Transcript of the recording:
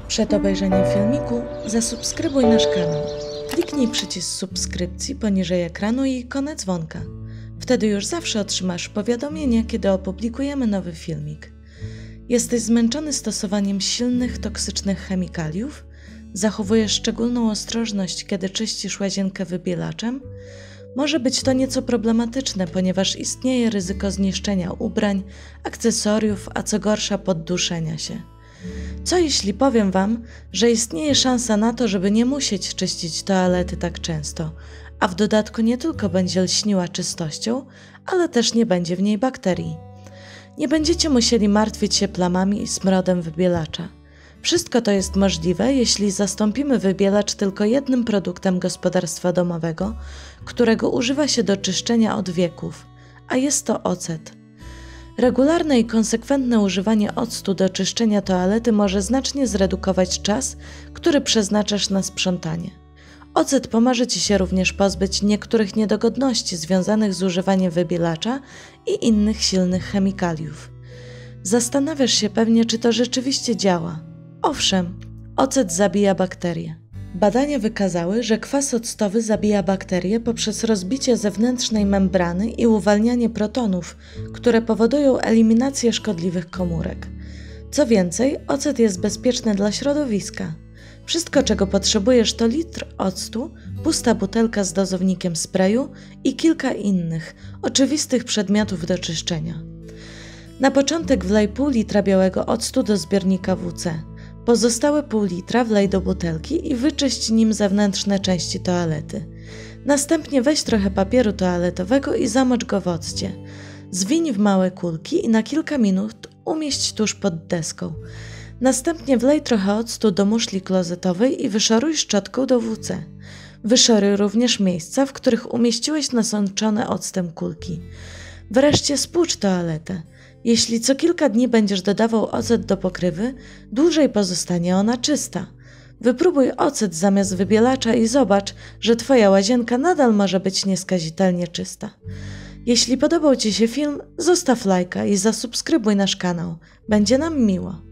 Przed obejrzeniem filmiku zasubskrybuj nasz kanał. Kliknij przycisk subskrypcji poniżej ekranu i ikonę dzwonka. Wtedy już zawsze otrzymasz powiadomienie, kiedy opublikujemy nowy filmik. Jesteś zmęczony stosowaniem silnych, toksycznych chemikaliów? Zachowujesz szczególną ostrożność, kiedy czyścisz łazienkę wybielaczem? Może być to nieco problematyczne, ponieważ istnieje ryzyko zniszczenia ubrań, akcesoriów, a co gorsza podduszenia się. Co jeśli powiem Wam, że istnieje szansa na to, żeby nie musieć czyścić toalety tak często, a w dodatku nie tylko będzie lśniła czystością, ale też nie będzie w niej bakterii. Nie będziecie musieli martwić się plamami i smrodem wybielacza. Wszystko to jest możliwe, jeśli zastąpimy wybielacz tylko jednym produktem gospodarstwa domowego, którego używa się do czyszczenia od wieków, a jest to ocet. Regularne i konsekwentne używanie octu do czyszczenia toalety może znacznie zredukować czas, który przeznaczasz na sprzątanie. Ocet pomoże Ci się również pozbyć niektórych niedogodności związanych z używaniem wybielacza i innych silnych chemikaliów. Zastanawiasz się pewnie, czy to rzeczywiście działa. Owszem, ocet zabija bakterie. Badania wykazały, że kwas octowy zabija bakterie poprzez rozbicie zewnętrznej membrany i uwalnianie protonów, które powodują eliminację szkodliwych komórek. Co więcej, ocet jest bezpieczny dla środowiska. Wszystko, czego potrzebujesz, to litr octu, pusta butelka z dozownikiem sprayu i kilka innych, oczywistych przedmiotów do czyszczenia. Na początek wlej pół litra białego octu do zbiornika WC. Pozostałe pół litra wlej do butelki i wyczyść nim zewnętrzne części toalety. Następnie weź trochę papieru toaletowego i zamocz go w occie. Zwiń w małe kulki i na kilka minut umieść tuż pod deską. Następnie wlej trochę octu do muszli klozetowej i wyszoruj szczotką do WC. Wyszoruj również miejsca, w których umieściłeś nasączone octem kulki. Wreszcie spłucz toaletę. Jeśli co kilka dni będziesz dodawał ocet do pokrywy, dłużej pozostanie ona czysta. Wypróbuj ocet zamiast wybielacza i zobacz, że Twoja łazienka nadal może być nieskazitelnie czysta. Jeśli podobał Ci się film, zostaw lajka i zasubskrybuj nasz kanał. Będzie nam miło.